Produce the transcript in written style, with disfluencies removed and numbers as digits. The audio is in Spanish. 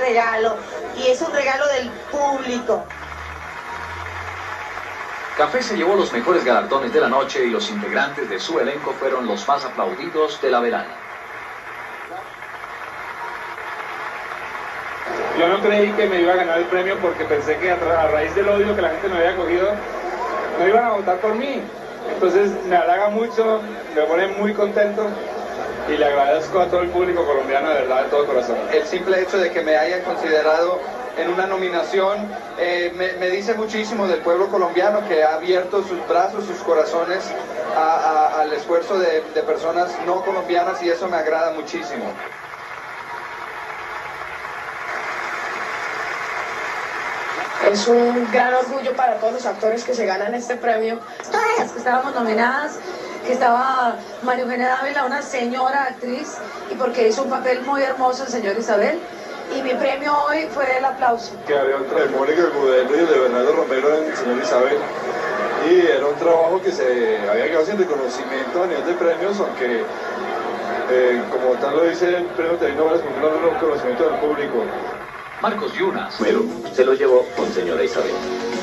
regalo, y es un regalo del público. Café se llevó los mejores galardones de la noche y los integrantes de su elenco fueron los más aplaudidos de la velada. Yo no creí que me iba a ganar el premio porque pensé que a raíz del odio que la gente me había cogido, no iban a votar por mí. Entonces me halaga mucho, me pone muy contento y le agradezco a todo el público colombiano de verdad, de todo corazón. El simple hecho de que me hayan considerado en una nominación me dice muchísimo del pueblo colombiano, que ha abierto sus brazos, sus corazones al esfuerzo de personas no colombianas, y eso me agrada muchísimo. Es un gran orgullo para todos los actores que se ganan este premio. Todas las que estábamos nominadas, que estaba María Eugenia Dávila, una señora actriz, y porque hizo un papel muy hermoso el señor Isabel. Y mi premio hoy fue el aplauso. Que había un trabajo de Mónica Gudelo y de Bernardo Romero en el señor Isabel. Y era un trabajo que se había quedado sin reconocimiento a nivel de premios, aunque como tal lo dice el premio Terino Varas, un reconocimiento del público. Marcos Yunas. Pero usted lo llevó con señora Isabel.